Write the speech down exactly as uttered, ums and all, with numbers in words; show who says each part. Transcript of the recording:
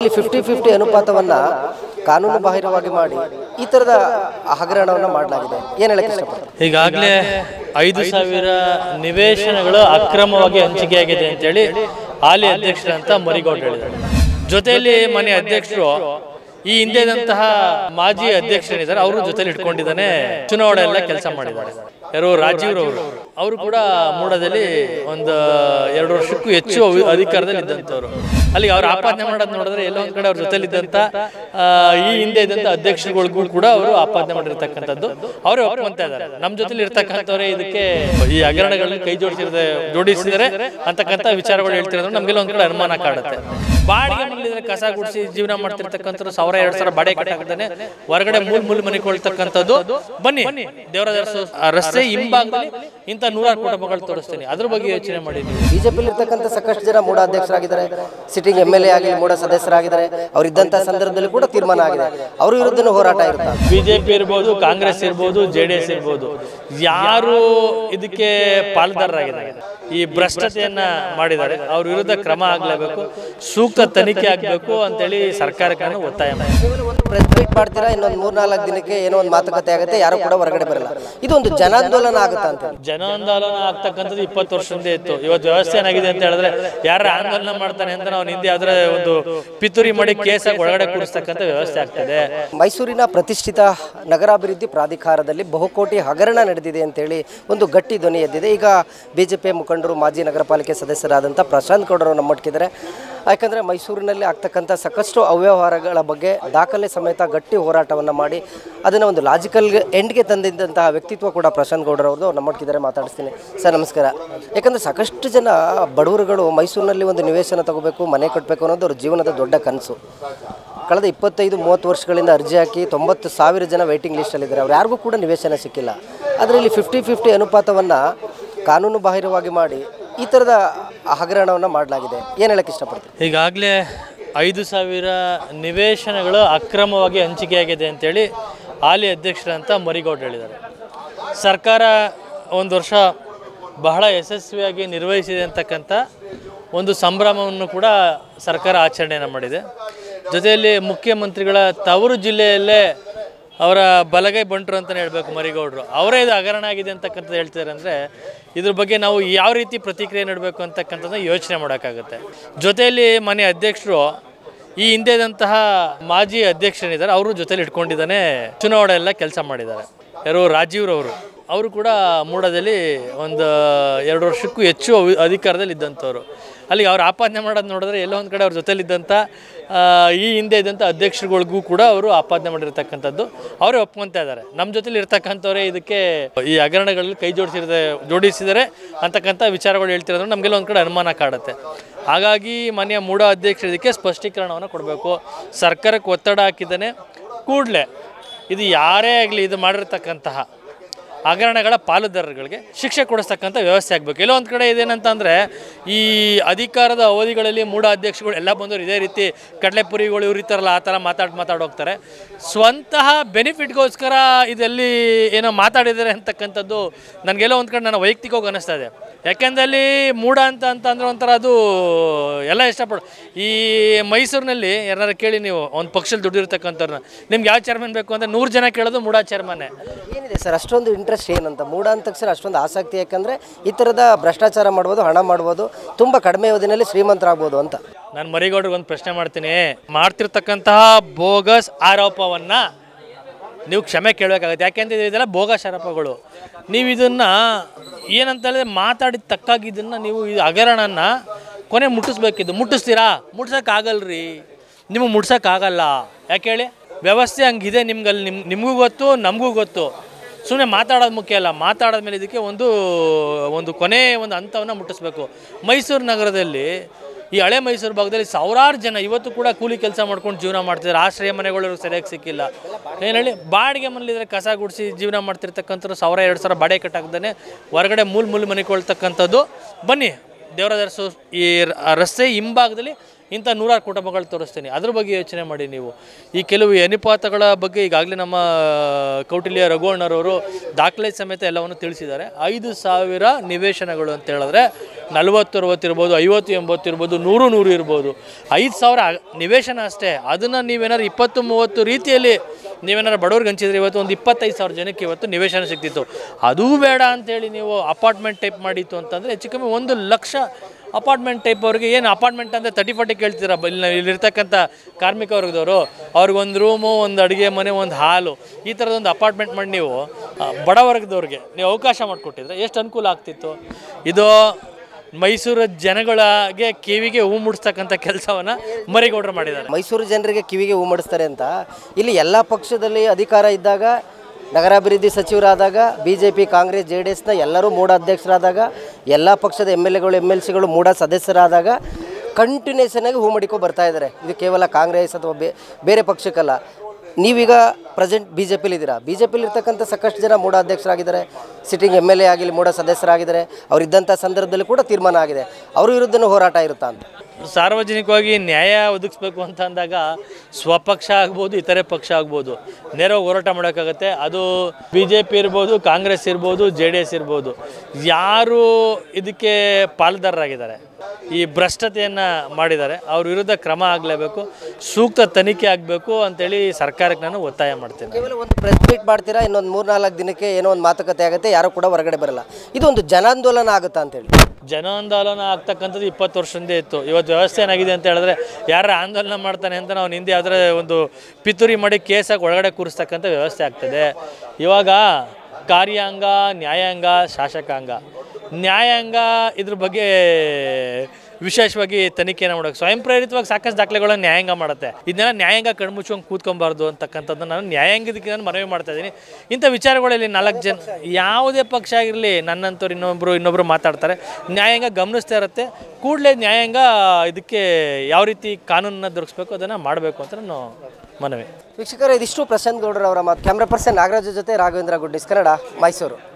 Speaker 1: ಇಲ್ಲಿ fifty fifty ಅನುಪಾತವನ್ನು ಕಾನೂನು ಬಾಹಿರವಾಗಿ ಮಾಡಿ ಈ ಥರದ ಹಗರಣವನ್ನು ಮಾಡಲಾಗಿದೆ. ಏನು ಹೇಳಕ್ಕೆ ಇಷ್ಟಪಡ್ತಾರೆ?
Speaker 2: ಈಗಾಗಲೇ ಐದು ಸಾವಿರ ನಿವೇಶನಗಳು ಅಕ್ರಮವಾಗಿ ಹಂಚಿಕೆಯಾಗಿದೆ ಅಂತೇಳಿ ಹಾಲಿ ಅಧ್ಯಕ್ಷರಂತ ಮರಿಗೌಡ ಹೇಳಿದ್ದಾರೆ. ಜೊತೆಯಲ್ಲಿ ಮನೆ ಅಧ್ಯಕ್ಷರು ಈ ಹಿಂದೆದಂತಹ ಮಾಜಿ ಅಧ್ಯಕ್ಷರಿದ್ದಾರೆ, ಅವರು ಜೊತೆಲಿ ಇಟ್ಕೊಂಡಿದ್ದಾನೆ ಚುನಾವಣೆ ಎಲ್ಲ ಕೆಲಸ ಮಾಡಿದ್ದಾರೆ. ಯಾರು ರಾಜೀವ್ ಅವರು ಅವರು ಕೂಡ ಮೂಡದಲ್ಲಿ ಒಂದು ಎರಡು ವರ್ಷಕ್ಕೂ ಹೆಚ್ಚು ಅಧಿಕಾರದಲ್ಲಿ ಇದ್ದಂಥವ್ರು. ಅಲ್ಲಿ ಅವ್ರು ಆಪಾದನೆ ಮಾಡೋದು ನೋಡಿದ್ರೆ ಎಲ್ಲ ಒಂದ್ ಕಡೆ ಅವ್ರ ಜೊತೆಲಿದ್ದಂಥ ಈ ಹಿಂದೆ ಇದ್ದಂಥ ಅಧ್ಯಕ್ಷರುಗಳಿಗೂ ಕೂಡ ಅವರು ಆಪಾದನೆ ಮಾಡಿರ್ತಕ್ಕಂಥದ್ದು ಅವರೇ ಒಪ್ಕೊಂತ ಇದ್ದಾರೆ. ನಮ್ಮ ಜೊತೆಲಿ ಇರ್ತಕ್ಕಂಥವ್ರೆ ಇದಕ್ಕೆ ಈ ಹಗರಣಗಳಲ್ಲಿ ಕೈ ಜೋಡಿಸಿದ್ರೆ ಜೋಡಿಸಿದರೆ ಅಂತಕ್ಕಂಥ ವಿಚಾರಗಳು ಹೇಳ್ತಿರೋದು ನಮ್ಗೆಲ್ಲ ಒಂದ್ ಕಡೆ ಅನುಮಾನ ಕಾಡುತ್ತೆ. ಬಾಡಿಗೆ ಮನೆಗಳಿದ್ರೆ ಕಸ ಗುಡಿಸಿ ಜೀವನ ಮಾಡ್ತಿರ್ತಕ್ಕಂಥವ್ರು ಸಾವಿರ ಎರಡ್ ಸಾವಿರ ಬಾಡಿಗೆ ಕಟ್ಟಾಕ್ತಾನೆ ಹೊರಗಡೆ ಮೂಲ್ ಮೂಲ್ ಮನೆಕೊಳ್ತಕ್ಕಂಥದ್ದು. ಬನ್ನಿ ದೇವರಾಜ ರಸ್ತೆ ಹಿಂಭಾಗದಲ್ಲಿ ಇಂಥ ನೂರಾರು ಕುಟುಂಬಗಳು ತೋರಿಸ್ತೀನಿ, ಅದ್ರ ಬಗ್ಗೆ ಯೋಚನೆ ಮಾಡಿ.
Speaker 1: ಬಿಜೆಪಿಲಿ ಇರ್ತಕ್ಕಂಥ ಸಾಕಷ್ಟು ಜನ ಮೂಡ ಅಧ್ಯಕ್ಷರಾಗಿದ್ದಾರೆ, ಸಿಟಿಂಗ್ ಎಮ್ ಎಲ್ ಎ ಆಗಿ ಮೂಡ ಸದಸ್ಯರಾಗಿದ್ದಾರೆ. ಅವ್ರು ಇದ್ದಂಥ ಸಂದರ್ಭದಲ್ಲಿ ಕೂಡ ತೀರ್ಮಾನ ಆಗಿದೆ, ಅವ್ರ ವಿರುದ್ಧನೂ ಹೋರಾಟ ಇರುತ್ತೆ.
Speaker 2: ಬಿಜೆಪಿ ಇರ್ಬೋದು, ಕಾಂಗ್ರೆಸ್ ಇರ್ಬೋದು, ಜೆ ಡಿ ಎಸ್ ಇರ್ಬೋದು, ಯಾರು ಇದಕ್ಕೆ ಪಾಲುದಾರರಾಗಿದ್ದಾರೆ, ಈ ಭ್ರಷ್ಟತೆಯನ್ನ ಮಾಡಿದ್ದಾರೆ, ಅವ್ರ ವಿರುದ್ಧ ಕ್ರಮ ಆಗ್ಲೇಬೇಕು, ಸೂಕ್ತ ತನಿಖೆ ಆಗ್ಬೇಕು ಅಂತೇಳಿ ಸರ್ಕಾರಕ್ಕೆ ಒತ್ತಾಯ ಮಾಡಿ.
Speaker 1: ಪ್ರೆಸ್ ಮೀಟ್ ಮಾಡ್ತೀರಾ, ಇನ್ನೊಂದು ಮೂರ್ನಾಲ್ಕು ದಿನಕ್ಕೆ ಏನೋ ಒಂದು ಮಾತುಕತೆ ಆಗುತ್ತೆ, ಯಾರು ಕೂಡ ಹೊರಗಡೆ ಬರಲ್ಲ. ಇದೊಂದು ಜನಾಂದೋಲನ ಆಗುತ್ತಾ ಅಂತ?
Speaker 2: ಜನಾಂದೋಲನ ಆಗ್ತಕ್ಕಂಥದ್ದು ಇಪ್ಪತ್ತು ವರ್ಷದಿಂದ ಇತ್ತು. ಇವತ್ತು ವ್ಯವಸ್ಥೆ ಏನಾಗಿದೆ ಅಂತ ಹೇಳಿದ್ರೆ ಯಾರ ಆಂದೋಲನ ಮಾಡ್ತಾನೆ ಅಂತ ನಾವು ಹಿಂದೆ ಅದರ ಒಂದು ಪಿತೂರಿ ಮಾಡಿ ಕೇಸಾಗಿ ಒಳಗಡೆ ಕೂರಿಸ್ತಕ್ಕಂಥ ವ್ಯವಸ್ಥೆ ಆಗ್ತದೆ.
Speaker 1: ಮೈಸೂರಿನ ಪ್ರತಿಷ್ಠಿತ ನಗರಾಭಿವೃದ್ಧಿ ಪ್ರಾಧಿಕಾರದಲ್ಲಿ ಬಹುಕೋಟಿ ಹಗರಣ ನಡೆದಿದೆ ಅಂತೇಳಿ ಒಂದು ಗಟ್ಟಿ ಧ್ವನಿ ಎದ್ದಿದೆ. ಈಗ ಬಿಜೆಪಿ ಮುಖಂಡರು, ಮಾಜಿ ನಗರ ಪಾಲಿಕೆ ಸದಸ್ಯರಾದಂಥ ಪ್ರಶಾಂತ್ ಗೌಡರು ನಮ್ಮೊಟ್ಟಿದ್ದಾರೆ. ಯಾಕಂದರೆ ಮೈಸೂರಿನಲ್ಲಿ ಆಗ್ತಕ್ಕಂಥ ಸಾಕಷ್ಟು ಅವ್ಯವಹಾರಗಳ ಬಗ್ಗೆ ದಾಖಲೆ ಸಮೇತ ಗಟ್ಟಿ ಹೋರಾಟವನ್ನು ಮಾಡಿ ಅದನ್ನು ಒಂದು ಲಾಜಿಕಲ್ ಎಂಡ್ಗೆ ತಂದಿದ್ದಂತಹ ವ್ಯಕ್ತಿತ್ವ ಕೂಡ ಪ್ರಶಾಂತ್ ಗೌಡರವ್ರದ್ದು ನಮ್ಮೊಟ್ಟಿದ್ದಾರೆ. ಮಾತಾಡಿಸ್ತೀನಿ ಸರ್, ನಮಸ್ಕಾರ. ಯಾಕಂದರೆ ಸಾಕಷ್ಟು ಜನ ಬಡವರುಗಳು ಮೈಸೂರಿನಲ್ಲಿ ಒಂದು ನಿವೇಶನ ತಗೋಬೇಕು, ಮನೆ ಕಟ್ಟಬೇಕು ಅನ್ನೋದು ಅವ್ರ ಜೀವನದ ದೊಡ್ಡ ಕನಸು. ಕಳೆದ ಇಪ್ಪತ್ತೈದು ಮೂವತ್ತು ವರ್ಷಗಳಿಂದ ಅರ್ಜಿ ಹಾಕಿ ತೊಂಬತ್ತು ಸಾವಿರ ಜನ ವೆಯ್ಟಿಂಗ್ ಲಿಸ್ಟಲ್ಲಿದ್ದಾರೆ, ಅವ್ರು ಯಾರಿಗೂ ಕೂಡ ನಿವೇಶನ ಸಿಕ್ಕಿಲ್ಲ. ಆದರೆ ಇಲ್ಲಿ ಫಿಫ್ಟಿ ಫಿಫ್ಟಿ ಅನುಪಾತವನ್ನು ಕಾನೂನು ಬಾಹಿರವಾಗಿ ಮಾಡಿ ಈ ಥರದ ಹಗರಣವನ್ನು ಮಾಡಲಾಗಿದೆ. ಏನು ಹೇಳಕ್ಕೆ ಇಷ್ಟಪಡ್ತೀನಿ?
Speaker 2: ಈಗಾಗಲೇ ಐದು ಸಾವಿರ ನಿವೇಶನಗಳು ಅಕ್ರಮವಾಗಿ ಹಂಚಿಕೆಯಾಗಿದೆ ಅಂತೇಳಿ ಹಾಲಿ ಅಧ್ಯಕ್ಷರಂತ ಮರಿಗೌಡ ಹೇಳಿದ್ದಾರೆ. ಸರ್ಕಾರ ಒಂದು ವರ್ಷ ಬಹಳ ಯಶಸ್ವಿಯಾಗಿ ನಿರ್ವಹಿಸಿದೆ ಅಂತಕ್ಕಂಥ ಒಂದು ಸಂಭ್ರಮವನ್ನು ಕೂಡ ಸರ್ಕಾರ ಆಚರಣೆಯನ್ನು ಮಾಡಿದೆ. ಜೊತೆಯಲ್ಲಿ ಮುಖ್ಯಮಂತ್ರಿಗಳ ತವರು ಜಿಲ್ಲೆಯಲ್ಲೇ ಅವರ ಬಲಗೈ ಬಂಟರು ಅಂತಲೇ ಹೇಳಬೇಕು ಮರಿಗೌಡರು, ಅವರೇ ಇದು ಹಗರಣ ಆಗಿದೆ ಅಂತಕ್ಕಂಥದ್ದು ಹೇಳ್ತಿದ್ದಾರೆ. ಅಂದರೆ ಇದ್ರ ಬಗ್ಗೆ ನಾವು ಯಾವ ರೀತಿ ಪ್ರತಿಕ್ರಿಯೆ ನೀಡಬೇಕು ಅಂತಕ್ಕಂಥದ್ದನ್ನ ಯೋಚನೆ ಮಾಡೋಕ್ಕಾಗುತ್ತೆ. ಜೊತೆಯಲ್ಲಿ ಮನೆ ಅಧ್ಯಕ್ಷರು ಈ ಹಿಂದೆದಂತಹ ಮಾಜಿ ಅಧ್ಯಕ್ಷರಿದ್ದಾರೆ, ಅವರು ಜೊತೆಲಿ ಇಟ್ಕೊಂಡಿದ್ದಾನೆ ಚುನಾವಣೆ ಎಲ್ಲ ಕೆಲಸ ಮಾಡಿದ್ದಾರೆ. ಯಾರು ರಾಜೀವ್ ಅವರು ಅವರು ಕೂಡ ಮೂಡದಲ್ಲಿ ಒಂದು ಎರಡು ವರ್ಷಕ್ಕೂ ಹೆಚ್ಚು ಅಧಿಕಾರದಲ್ಲಿ ಇದ್ದಂಥವ್ರು. ಅಲ್ಲಿ ಅವ್ರು ಆಪಾದನೆ ಮಾಡೋದು ನೋಡಿದ್ರೆ ಎಲ್ಲ ಒಂದು ಕಡೆ ಅವ್ರ ಜೊತೆಲಿದ್ದಂಥ ಈ ಹಿಂದೆ ಇದ್ದಂಥ ಅಧ್ಯಕ್ಷರುಗಳಿಗೂ ಕೂಡ ಅವರು ಆಪಾದನೆ ಮಾಡಿರ್ತಕ್ಕಂಥದ್ದು ಅವರೇ ಒಪ್ಕೊಂತ ಇದ್ದಾರೆ. ನಮ್ಮ ಜೊತೆಲಿ ಇರ್ತಕ್ಕಂಥವ್ರೆ ಇದಕ್ಕೆ ಈ ಹಗರಣಗಳಲ್ಲಿ ಕೈ ಜೋಡಿಸಿರದೆ ಜೋಡಿಸಿದರೆ ಅಂತಕ್ಕಂಥ ವಿಚಾರಗಳು ಹೇಳ್ತಿರೋದು ನಮಗೆಲ್ಲ ಒಂದು ಕಡೆ ಅನುಮಾನ ಕಾಡುತ್ತೆ. ಹಾಗಾಗಿ ಮಾನ್ಯ ಮೂಡ ಅಧ್ಯಕ್ಷರು ಇದಕ್ಕೆ ಸ್ಪಷ್ಟೀಕರಣವನ್ನು ಕೊಡಬೇಕು. ಸರ್ಕಾರಕ್ಕೆ ಒತ್ತಡ ಹಾಕಿದ್ದಾನೆ, ಕೂಡಲೇ ಇದು ಯಾರೇ ಆಗಲಿ ಇದು ಮಾಡಿರ್ತಕ್ಕಂತಹ ಹಗರಣಗಳ ಪಾಲುದಾರಗಳಿಗೆ ಶಿಕ್ಷೆ ಕೊಡಿಸ್ತಕ್ಕಂಥ ವ್ಯವಸ್ಥೆ ಆಗಬೇಕು. ಎಲ್ಲೋ ಒಂದು ಕಡೆ ಇದೇನಂತಂದರೆ ಈ ಅಧಿಕಾರದ ಅವಧಿಗಳಲ್ಲಿ ಮೂಡ ಅಧ್ಯಕ್ಷಗಳು ಎಲ್ಲ ಬಂದವರು ಇದೇ ರೀತಿ ಕಡಲೆಪುರಿಗಳು ಇವ್ರು ಇರ್ತಾರಲ್ಲ ಆ ಥರ ಮಾತಾಡಿ ಮಾತಾಡೋಗ್ತಾರೆ. ಸ್ವಂತಹ ಬೆನಿಫಿಟ್ಗೋಸ್ಕರ ಇದೆಲ್ಲಿ ಏನೋ ಮಾತಾಡಿದ್ದಾರೆ ಅಂತಕ್ಕಂಥದ್ದು ನನಗೆಲ್ಲೋ ಒಂದು ಕಡೆ ನನ್ನ ವೈಯಕ್ತಿಕವಾಗಿ ಅನ್ನಿಸ್ತಾ ಇದೆ. ಯಾಕೆಂದರೆ ಅಲ್ಲಿ ಮೂಡ ಅಂತ ಅಂತ ಅಂದರೆ ಒಂಥರ ಅದು ಎಲ್ಲ ಇಷ್ಟಪಡು. ಈ ಮೈಸೂರಿನಲ್ಲಿ ಯಾರು ಕೇಳಿ ನೀವು ಒಂದು ಪಕ್ಷದಲ್ಲಿ ದುಡ್ಡಿರ್ತಕ್ಕಂಥವ್ರನ್ನ ನಿಮ್ಗೆ ಯಾವ ಚೇರ್ಮನ್ ಬೇಕು ಅಂದರೆ ನೂರು ಜನ ಕೇಳೋದು ಮೂಡ ಚೇರ್ಮನ್ನೇ.
Speaker 1: ಏನಿದೆ ಸರ್ ಅಷ್ಟೊಂದು ಇಂಟ್ರೆಸ್ಟ್ ಏನಂತ ಮೂಡ ಅಂದ ತಕ್ಷಣ ಅಷ್ಟೊಂದು ಆಸಕ್ತಿ? ಯಾಕಂದರೆ ಈ ಥರದ ಭ್ರಷ್ಟಾಚಾರ ಮಾಡ್ಬೋದು, ಹಣ ಮಾಡ್ಬೋದು, ತುಂಬ ಕಡಿಮೆ ಅವಧಿನಲ್ಲಿ ಶ್ರೀಮಂತರಾಗ್ಬೋದು ಅಂತ.
Speaker 2: ನಾನು ಮರಿಗೌಡ್ರಿಗೆ ಒಂದು ಪ್ರಶ್ನೆ ಮಾಡ್ತೀನಿ. ಮಾಡ್ತಿರ್ತಕ್ಕಂತಹ ಬೋಗಸ್ ಆರೋಪವನ್ನು ನೀವು ಕ್ಷಮೆ ಕೇಳಬೇಕಾಗುತ್ತೆ. ಯಾಕೆಂದರೆ ಇದೆಲ್ಲ ಬೋಗಸ್ ಆರೋಪಗಳು. ನೀವು ಇದನ್ನು ಏನಂತ ಹೇಳಿದ್ರೆ ಮಾತಾಡಿದ ತಕ್ಕಾಗಿ ಇದನ್ನು ನೀವು ಇದು ಹಗರಣನ ಕೊನೆ ಮುಟ್ಟಿಸ್ಬೇಕಿದ್ದು. ಮುಟ್ಟಿಸ್ತೀರಾ? ಮುಟ್ಸೋಕ್ಕಾಗಲ್ರಿ, ನಿಮಗೆ ಮುಟ್ಸೋಕ್ಕಾಗಲ್ಲ. ಯಾಕೆ ಹೇಳಿ? ವ್ಯವಸ್ಥೆ ಹಂಗಿದೆ. ನಿಮ್ಗಲ್ಲಿ ನಿಮ್ ನಿಮಗೂ ಗೊತ್ತು, ನಮಗೂ ಗೊತ್ತು. ಸುಮ್ಮನೆ ಮಾತಾಡೋದು ಮುಖ್ಯ ಅಲ್ಲ, ಮಾತಾಡೋದ್ಮೇಲೆ ಇದಕ್ಕೆ ಒಂದು ಒಂದು ಕೊನೆ ಒಂದು ಹಂತವನ್ನು ಮುಟ್ಟಿಸ್ಬೇಕು. ಮೈಸೂರು ನಗರದಲ್ಲಿ ಈ ಹಳೆ ಮೈಸೂರು ಭಾಗದಲ್ಲಿ ಸಾವಿರಾರು ಜನ ಇವತ್ತು ಕೂಡ ಕೂಲಿ ಕೆಲಸ ಮಾಡ್ಕೊಂಡು ಜೀವನ ಮಾಡ್ತಿದ್ದಾರೆ. ಆಶ್ರಯ ಮನೆಗಳು ಸರಿಯಾಗಿ ಸಿಕ್ಕಿಲ್ಲ. ಏನು ಹೇಳಿ, ಬಾಡಿಗೆ ಮನೇಲಿದ್ರೆ ಕಸ ಗುಡಿಸಿ ಜೀವನ ಮಾಡ್ತಿರ್ತಕ್ಕಂಥವ್ರು ಸಾವಿರ ಎರಡು ಸಾವಿರ ಬಾಡಿಗೆ ಕಟ್ಟಾಕ್ದೇ ಹೊರಗಡೆ ಮೂಲ್ ಮೂಲ್ ಮನೆಕೊಳ್ತಕ್ಕಂಥದ್ದು. ಬನ್ನಿ ದೇವರಾಜ ಈ ರಸ್ತೆ ಹಿಂಭಾಗದಲ್ಲಿ ಇಂಥ ನೂರಾರು ಕುಟುಂಬಗಳು ತೋರಿಸ್ತೀನಿ. ಅದ್ರ ಬಗ್ಗೆ ಯೋಚನೆ ಮಾಡಿ ನೀವು. ಈ ಕೆಲವು ಅನುಪಾತಗಳ ಬಗ್ಗೆ ಈಗಾಗಲೇ ನಮ್ಮ ಕೌಟಿಲ್ಯ ರಘುವಣ್ಣರವರು ದಾಖಲೆ ಸಮೇತ ಎಲ್ಲವನ್ನು ತಿಳಿಸಿದ್ದಾರೆ. ಐದು ಸಾವಿರ ನಿವೇಶನಗಳು ಅಂತ ಹೇಳಿದ್ರೆ ನಲವತ್ತು ಅರವತ್ತು ಇರ್ಬೋದು, ಐವತ್ತು ಎಂಬತ್ತು ಇರ್ಬೋದು, ನೂರು ನೂರು ಇರ್ಬೋದು. ಐದು ಸಾವಿರ ನಿವೇಶನ ಅಷ್ಟೇ. ಅದನ್ನು ನೀವೇನಾದ್ರು ಇಪ್ಪತ್ತು ಮೂವತ್ತು ರೀತಿಯಲ್ಲಿ ನೀವೇನಾದ್ರು ಬಡವ್ರಿಗೆ ಹಂಚಿದ್ರೆ ಇವತ್ತು ಒಂದು ಇಪ್ಪತ್ತೈದು ಸಾವಿರ ಜನಕ್ಕೆ ಇವತ್ತು ನಿವೇಶನ ಸಿಗ್ತಿತ್ತು. ಅದೂ ಬೇಡ ಅಂಥೇಳಿ ನೀವು ಅಪಾರ್ಟ್ಮೆಂಟ್ ಟೈಪ್ ಮಾಡಿತ್ತು ಅಂತಂದರೆ ಹೆಚ್ಚು ಕಮ್ಮಿ ಒಂದು ಲಕ್ಷ ಅಪಾರ್ಟ್ಮೆಂಟ್ ಟೈಪ್ ಅವ್ರಿಗೆ. ಏನು ಅಪಾರ್ಟ್ಮೆಂಟ್ ಅಂದರೆ ತರ್ಟಿ ಫಾರ್ಟಿ ಕೇಳ್ತೀರ ಇಲ್ಲಿ ಇಲ್ಲಿರ್ತಕ್ಕಂಥ ಕಾರ್ಮಿಕ ವರ್ಗದವರು, ಅವ್ರಿಗೊಂದು ರೂಮು, ಒಂದು ಅಡುಗೆ ಮನೆ, ಒಂದು ಹಾಲು, ಈ ಥರದೊಂದು ಅಪಾರ್ಟ್ಮೆಂಟ್ ಮಾಡಿ ನೀವು ಬಡ ವರ್ಗದವ್ರಿಗೆ ನೀವು ಅವಕಾಶ ಮಾಡಿಕೊಟ್ಟಿದ್ರೆ ಎಷ್ಟು ಅನುಕೂಲ ಆಗ್ತಿತ್ತು. ಇದು ಮೈಸೂರು ಜನಗಳಿಗೆ ಕಿವಿಗೆ ಹೂ ಮುಡಿಸ್ತಕ್ಕಂಥ ಕೆಲಸವನ್ನು ಮರಿಗೌಡರು ಮಾಡಿದ್ದಾರೆ.
Speaker 1: ಮೈಸೂರು ಜನರಿಗೆ ಕಿವಿಗೆ ಹೂ ಮುಡಿಸ್ತಾರೆ ಅಂತ ಇಲ್ಲಿ ಎಲ್ಲ ಪಕ್ಷದಲ್ಲಿ ಅಧಿಕಾರ ಇದ್ದಾಗ, ನಗರಾಭಿವೃದ್ಧಿ ಸಚಿವರಾದಾಗ, B J P, Congress, J D ಎಸ್ನ ಎಲ್ಲರೂ ಮೂಡ ಅಧ್ಯಕ್ಷರಾದಾಗ, ಎಲ್ಲ ಪಕ್ಷದ ಎಮ್ ಎಲ್ ಎಗಳು ಎಮ್ ಎಲ್ ಸಿಗಳು ಮೂಡ ಸದಸ್ಯರಾದಾಗ ಕಂಟಿನ್ಯೂಷನ್ ಆಗಿ ಹೂ ಮಾಡಿಕೊ ಬರ್ತಾ ಇದ್ದಾರೆ. ಇದು ಕೇವಲ ಕಾಂಗ್ರೆಸ್ ಅಥವಾ ಬೇರೆ ಪಕ್ಷಕ್ಕಲ್ಲ. ನೀವೀಗ ಪ್ರೆಸೆಂಟ್ ಬಿ ಜೆ ಪಿಲಿ ಇದ್ದೀರಾ. ಬಿ ಜೆ ಪಿಲಿ ಇರ್ತಕ್ಕಂಥ ಸಾಕಷ್ಟು ಜನ ಮೂಡ ಅಧ್ಯಕ್ಷರಾಗಿದ್ದಾರೆ, ಸಿಟ್ಟಿಂಗ್ ಎಮ್ ಎಲ್ ಎ ಆಗಿಲ್ಲ, ಮೂಡ ಸದಸ್ಯರಾಗಿದ್ದಾರೆ. ಅವರಿದ್ದಂಥ ಸಂದರ್ಭದಲ್ಲಿ ಕೂಡ ತೀರ್ಮಾನ ಆಗಿದೆ. ಅವ್ರ ವಿರುದ್ಧನೂ ಹೋರಾಟ ಇರುತ್ತಾ ಅಂತ.
Speaker 2: ಸಾರ್ವಜನಿಕವಾಗಿ ನ್ಯಾಯ ಒದಗಿಸ್ಬೇಕು ಅಂತ ಅಂದಾಗ ಸ್ವಪಕ್ಷ ಆಗ್ಬೋದು, ಇತರೆ ಪಕ್ಷ ಆಗ್ಬೋದು, ನೇರವಾಗಿ ಹೋರಾಟ ಮಾಡೋಕ್ಕಾಗತ್ತೆ. ಅದು ಬಿ ಜೆ ಪಿ ಇರ್ಬೋದು, ಕಾಂಗ್ರೆಸ್ ಇರ್ಬೋದು, ಜೆ ಡಿ ಎಸ್ ಇರ್ಬೋದು. ಯಾರು ಇದಕ್ಕೆ ಪಾಲುದಾರರಾಗಿದ್ದಾರೆ, ಈ ಭ್ರಷ್ಟತೆಯನ್ನು ಮಾಡಿದ್ದಾರೆ, ಅವ್ರ ವಿರುದ್ಧ ಕ್ರಮ ಆಗಲೇಬೇಕು, ಸೂಕ್ತ ತನಿಖೆ ಆಗಬೇಕು ಅಂತೇಳಿ ಸರ್ಕಾರಕ್ಕೆ ನಾನು ಒತ್ತಾಯ ಮಾಡ್ತೇನೆ.
Speaker 1: ಕೇವಲ ಒಂದು ಪ್ರೆಸ್ ಮೀಟ್ ಮಾಡ್ತೀರಾ, ಇನ್ನೊಂದು ಮೂರು ನಾಲ್ಕು ದಿನಕ್ಕೆ ಏನೋ ಒಂದು ಮಾತುಕತೆ ಆಗುತ್ತೆ, ಯಾರು ಕೂಡ ಹೊರಗಡೆ ಬರಲ್ಲ. ಇದು ಒಂದು ಜನಾಂದೋಲನ ಆಗುತ್ತಾ ಅಂತೇಳಿ.
Speaker 2: ಜನಾಂದೋಲನ ಆಗ್ತಕ್ಕಂಥದ್ದು ಇಪ್ಪತ್ತು ವರ್ಷದಿಂದ ಇತ್ತು. ಇವತ್ತು ವ್ಯವಸ್ಥೆ ಏನಾಗಿದೆ ಅಂತ ಹೇಳಿದ್ರೆ ಯಾರು ಆಂದೋಲನ ಮಾಡ್ತಾನೆ ಅಂತ ನಾವು ಹಿಂದೆ ಯಾವುದರ ಒಂದು ಪಿತೂರಿ ಮಾಡಿ ಕೇಸಾಗಿ ಒಳಗಡೆ ಕೂರಿಸ್ತಕ್ಕಂಥ ವ್ಯವಸ್ಥೆ ಆಗ್ತದೆ. ಇವಾಗ ಕಾರ್ಯಾಂಗ, ನ್ಯಾಯಾಂಗ, ಶಾಸಕಾಂಗ. ನ್ಯಾಯಾಂಗ ಇದ್ರ ಬಗ್ಗೆ ವಿಶೇಷವಾಗಿ ತನಿಖೆನ ಮಾಡೋಕ್ಕೆ ಸ್ವಯಂ ಪ್ರೇರಿತವಾಗಿ ಸಾಕಷ್ಟು ದಾಖಲೆಗಳನ್ನು ನ್ಯಾಯಾಂಗ ಮಾಡುತ್ತೆ. ಇದನ್ನೆಲ್ಲ ನ್ಯಾಯಾಂಗ ಕಣ್ಮುಚ್ಚೋಂಗೆ ಕೂತ್ಕೊಬಾರ್ದು ಅಂತಕ್ಕಂಥದ್ದನ್ನು ನಾನು ನ್ಯಾಯಾಂಗದಕ್ಕೆ ನಾನು ಮನವಿ ಮಾಡ್ತಾ ಇದ್ದೀನಿ. ಇಂಥ ವಿಚಾರಗಳಲ್ಲಿ ನಾಲ್ಕು ಜನ ಯಾವುದೇ ಪಕ್ಷ ಆಗಿರಲಿ, ನನ್ನಂಥವ್ರು ಇನ್ನೊಬ್ಬರು ಇನ್ನೊಬ್ಬರು ಮಾತಾಡ್ತಾರೆ, ನ್ಯಾಯಾಂಗ ಗಮನಿಸ್ತಾ ಇರುತ್ತೆ. ಕೂಡಲೇ ನ್ಯಾಯಾಂಗ ಇದಕ್ಕೆ ಯಾವ ರೀತಿ ಕಾನೂನನ್ನು ದೊರಕಿಸ್ಬೇಕು ಅದನ್ನು ಮಾಡಬೇಕು ಅಂತ ನಾನು ಮನವಿ.
Speaker 1: ವೀಕ್ಷಕರೇ, ಇದಿಷ್ಟು ಪ್ರಶಾಂತ್ ಗೌಡರವರ ಮಾತು. ಕ್ಯಾಮ್ರಾ ಪರ್ಸನ್ ನಾಗರಾಜ್ ಜೊತೆ ರಾಘವೇಂದ್ರ ಗುಡ್ಡಿಸ್, ಕನ್ನಡ, ಮೈಸೂರು.